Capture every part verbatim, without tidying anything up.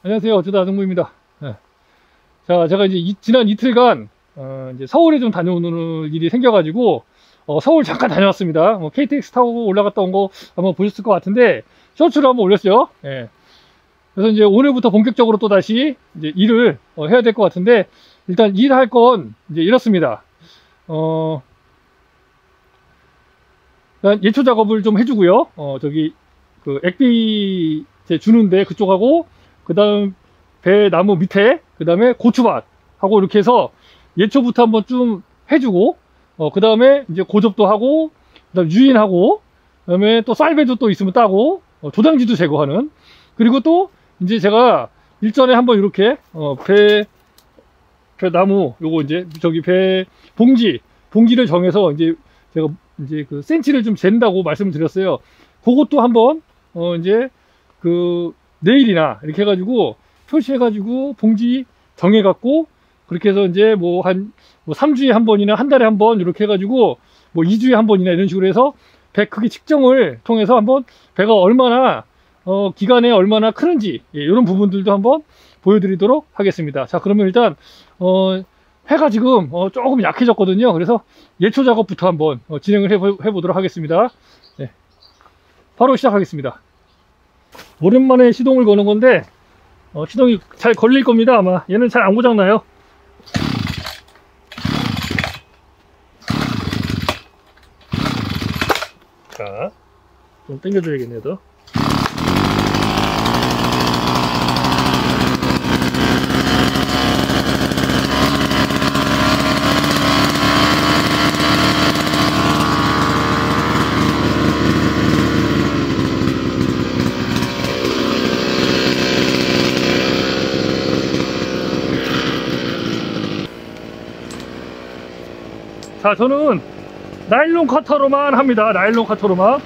안녕하세요. 어쩌다 아정부입니다. 네. 자, 제가 이제 이, 지난 이틀간 어, 이제 서울에 좀 다녀오는 일이 생겨가지고 어, 서울 잠깐 다녀왔습니다. 뭐 케이티엑스 타고 올라갔다 온 거 한번 보셨을 것 같은데 쇼츠를 한번 올렸어요. 네. 그래서 이제 오늘부터 본격적으로 또 다시 이제 일을 어, 해야 될 것 같은데 일단 일할 건 이제 이렇습니다. 어, 일단 예초 작업을 좀 해주고요. 어, 저기 그 액비 주는데 그쪽하고 그 다음 배 나무 밑에 그 다음에 고추밭하고 이렇게 해서 예초부터 한번 좀 해주고 어, 그 다음에 이제 고접도 하고 그 다음 유인하고 그 다음에 또 쌀배도 또 있으면 따고 어, 조장지도 제거하는 그리고 또 이제 제가 일전에 한번 이렇게 어, 배, 배 나무 요거 이제 저기 배 봉지 봉지를 정해서 이제 제가 이제 그 센치를 좀 잰다고 말씀을 드렸어요. 그것도 한번 어 이제 그 내일이나 이렇게 해가지고 표시해가지고 봉지 정해갖고 그렇게 해서 이제 뭐 한 뭐 삼 주에 한 번이나 한 달에 한 번 이렇게 해가지고 뭐 이 주에 한 번이나 이런 식으로 해서 배 크기 측정을 통해서 한번 배가 얼마나 어 기간에 얼마나 크는지 예, 이런 부분들도 한번 보여드리도록 하겠습니다. 자, 그러면 일단 어 해가 지금 어 조금 약해졌거든요. 그래서 예초 작업부터 한번 어 진행을 해보, 해보도록 하겠습니다. 네. 바로 시작하겠습니다. 오랜만에 시동을 거는 건데 어, 시동이 잘 걸릴 겁니다. 아마 얘는 잘 안 고장나요. 자, 좀 당겨줘야겠네요. 더. 자, 저는 나일론 커터로만 합니다. 나일론 커터로만.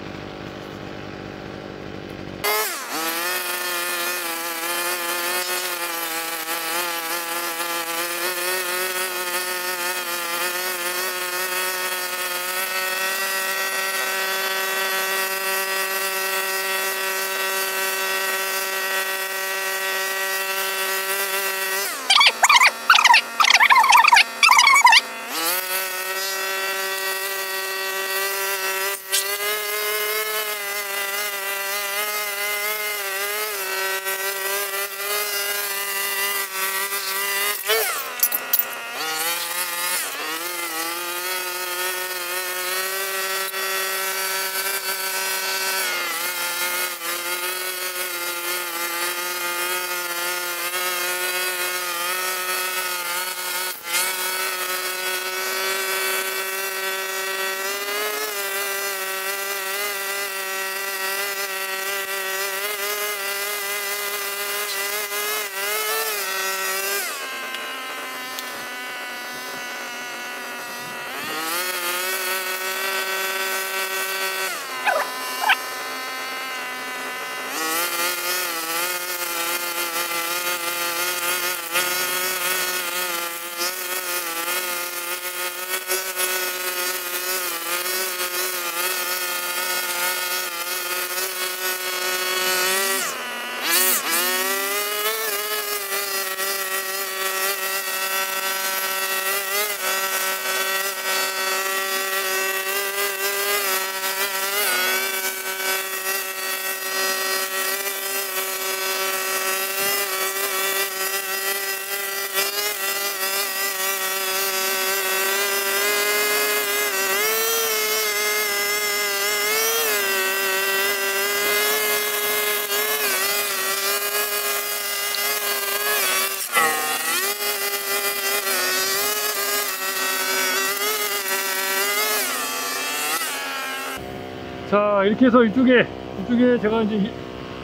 자, 이렇게 해서 이쪽에 이쪽에 제가 이제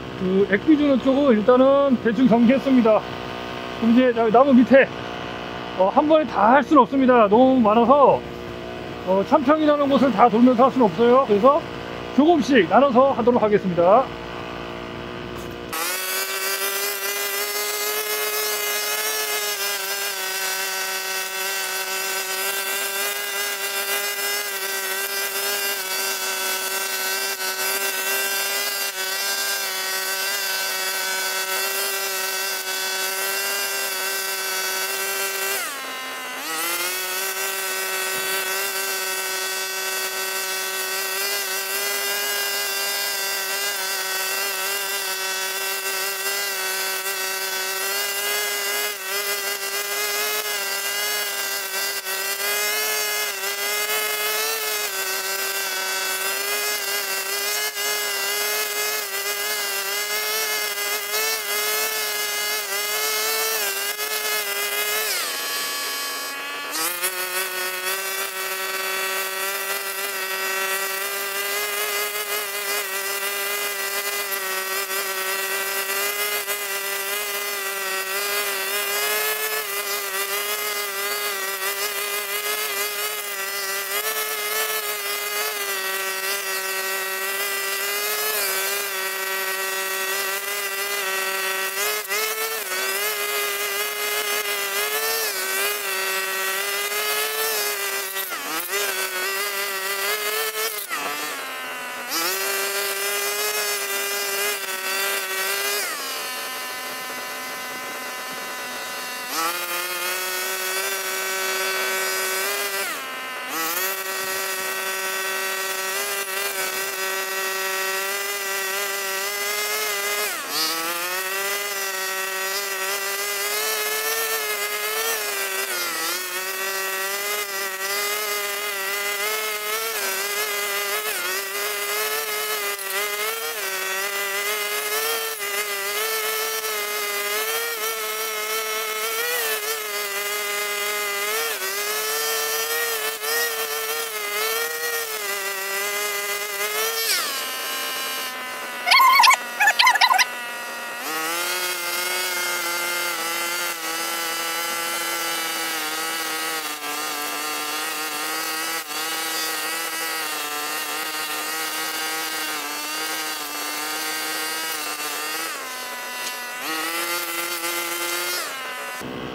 그 액비 주는 쪽은 일단은 대충 정리했습니다. 그럼 이제 나무 밑에 어, 한 번에 다 할 수는 없습니다. 너무 많아서 어, 참평이라는 곳을 다 돌면서 할 수는 없어요. 그래서 조금씩 나눠서 하도록 하겠습니다.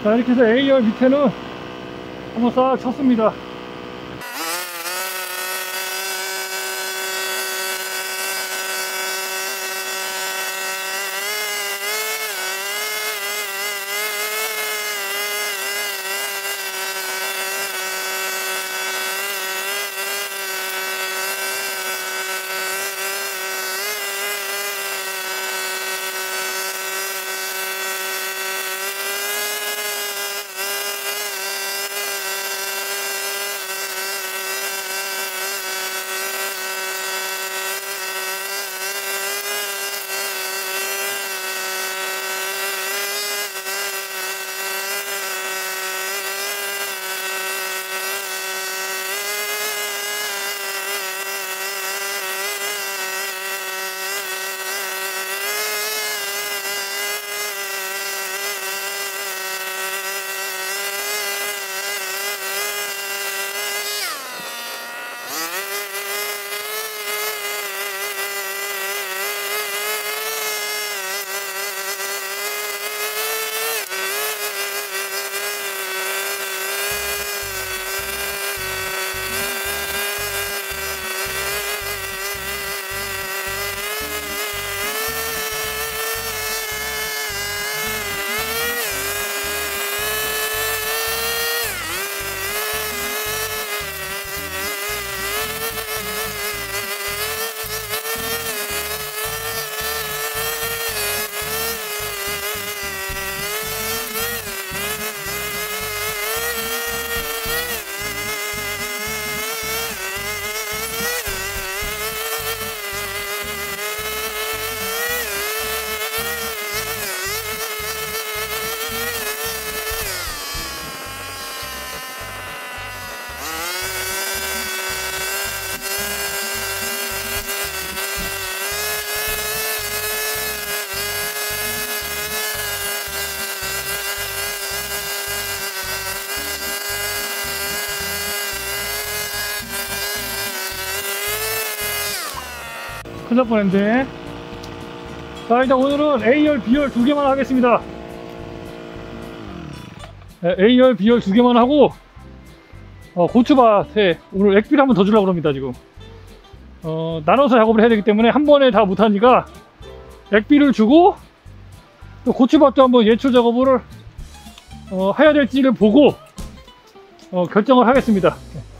자, 이렇게 해서 A열 밑에는 한번 싹 쳤습니다. 큰일 날 뻔했네. 자, 일단 오늘은 A열, B열 두 개만 하겠습니다. 네, A열, B열 두 개만 하고 어, 고추밭에 오늘 액비를 한번 더 주려고 합니다. 지금 어, 나눠서 작업을 해야 되기 때문에 한 번에 다 못하니까 액비를 주고 또 고추밭도 한번 예초 작업을 어, 해야 될지를 보고 어, 결정을 하겠습니다.